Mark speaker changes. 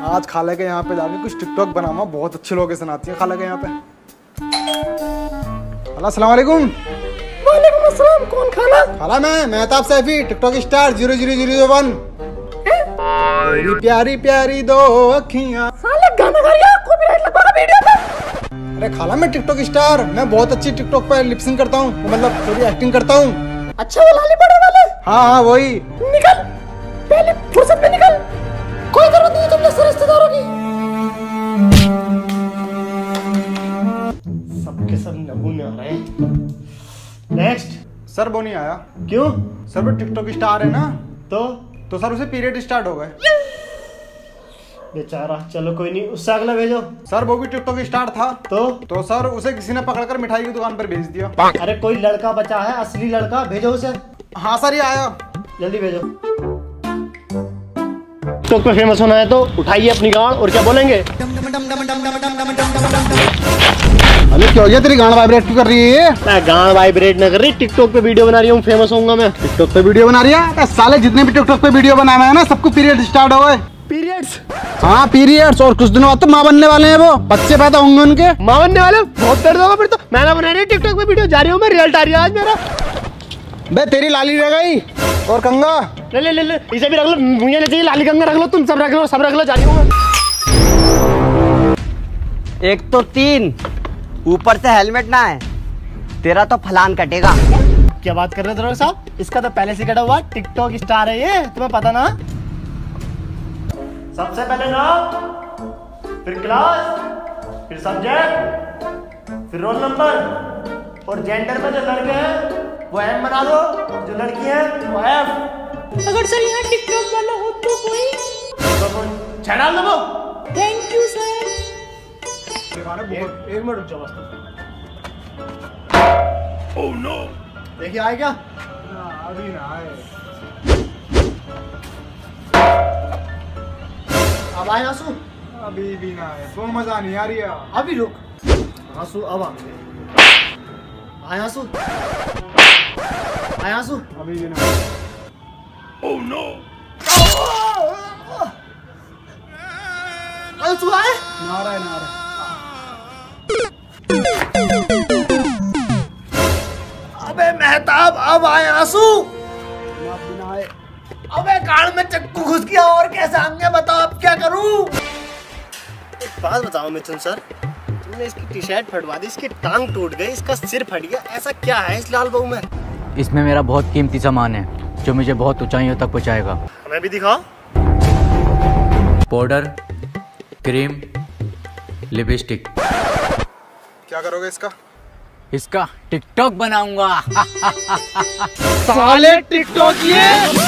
Speaker 1: आज खाला के यहाँ पे जाके कुछ टिकटॉक बनाऊंगा, बहुत अच्छे लोकेशन आती है खाला के यहाँ पे। खाला अस्सलाम वालेकुम।
Speaker 2: वालेकुम अस्सलाम। कौन खाला?
Speaker 1: खाला मैं मेहताब सैफी, टिकटॉक स्टार 0001। तेरी प्यारी प्यारी दो अखियां।
Speaker 2: साले गाना गा रहा है, कॉपीराइट लगवागा वीडियो पे।
Speaker 1: अरे खाला मैं टिकटॉक स्टार, मैं बहुत अच्छी टिकटॉक पे लिपसिंग करता हूँ, मतलब थोड़ी एक्टिंग करता हूँ।
Speaker 2: अच्छा वो लाली बड़े वाले?
Speaker 1: हाँ वही।
Speaker 2: निकल पहले फुर्सत में निकल, कोई जरूरत नहीं है तुम जैसे रिश्तेदारों की। सबके सब नमूने आ रहे हैं। नेक्स्ट।
Speaker 1: सर वो नहीं आया।
Speaker 2: क्यों?
Speaker 1: सर वो टिकटॉक स्टार है ना,
Speaker 2: तो
Speaker 1: सर उसे पीरियड स्टार्ट हो गए
Speaker 2: बेचारा। चलो कोई नहीं, उससे अगला भेजो।
Speaker 1: सर वो भी टिकटॉक स्टार था,
Speaker 2: तो
Speaker 1: सर उसे किसी ने पकड़कर मिठाई की दुकान पर भेज दिया।
Speaker 2: अरे कोई लड़का बचा है, असली लड़का, भेजो उसे।
Speaker 1: हाँ सर ये आया।
Speaker 2: जल्दी भेजो। टिकटॉक पे फेमस होना है तो उठाइए अपनी गाड़ और क्या बोलेंगे।
Speaker 1: अरे क्या हो गया, तेरी गांड वाइब्रेट क्यों कर रही है?
Speaker 2: मैं गाड़ वाइब्रेट न कर रही, टिकटॉक पे वीडियो बना रही हूँ, फेमस होऊंगा मैं।
Speaker 1: टिकटॉक पे वीडियो बना रही है? साले जितने भी टिकटॉक पे वीडियो बनाए हैं ना, सबको पीरियड स्टार्ट हो गए।
Speaker 2: पीरियड्स?
Speaker 1: हाँ पीरियड्स, और कुछ दिनों बाद तो माँ बनने वाले हैं, वो बच्चे पैदा होंगे उनके।
Speaker 2: माँ बनने वाले? बहुत दर्द होगा फिर तो। मैं ना बना रही टिकटॉक पे वीडियो, जा रही हूँ मैं, रिजल्ट आ रही है आज मेरा।
Speaker 1: बे तेरी लाली रह गई और कंगा।
Speaker 2: ले ले ले, इसे भी रख लो, मुझे नहीं चाहिए, लाली कंगा रख लो, तुम सब रख लो, सब रख लो, जा रही हूँ मैं।
Speaker 3: एक तो 3 ऊपर से हेलमेट ना है, तेरा तो फलान कटेगा।
Speaker 2: क्या बात कर रहे हो दरोगा साहब, इसका तो पहले से कटा हुआ टिकटॉक स्टार है ये, तुम्हें पता ना। सबसे पहले नाम, फिर क्लास, फिर सब्जेक्ट, फिर रोल नंबर, और जेंडर में जो लड़के हैं वो एम बना दो, जो लड़की है वो एफ।
Speaker 4: अगर सर यहाँ टिकटॉक वाला हो तो कोई
Speaker 2: छह डाल दो।
Speaker 4: Thank you sir.
Speaker 2: एक मिनट रुक जाओ बस। ओह नो, देखिए आए क्या?
Speaker 1: अभी ना आए।
Speaker 2: अब आए आंसू?
Speaker 1: अभी भी ना आए, वो मजा नहीं आ रही है।
Speaker 2: अभी रुक आंसू, अब आ आए आंसू, आए आंसू।
Speaker 1: अभी भी ना आए।
Speaker 2: ओह नो, आंसू आए?
Speaker 1: ना रहा है, ना रहा है।
Speaker 2: अबे मेहताब, अब आए आंसू।
Speaker 1: अभी ना आए।
Speaker 2: अबे गाल में चक्कू घुस गया और कैसे आएंगे, बताओ अब क्या करूं? एक बात बताओ मिथुन सर, तुमने इसकी टी शर्ट फटवा दी, इसकी टांग टूट गई, इसका सिर फट गया, ऐसा क्या है इस लाल बहू में?
Speaker 5: इसमें मेरा बहुत कीमती सामान है जो मुझे बहुत ऊंचाइयों तक पहुंचाएगा।
Speaker 2: हमें भी दिखाओ।
Speaker 5: Powder, cream, lipstick.
Speaker 1: क्या करोगे इसका?
Speaker 5: इसका टिकटॉक बनाऊंगा।
Speaker 2: साले टिकटॉक ये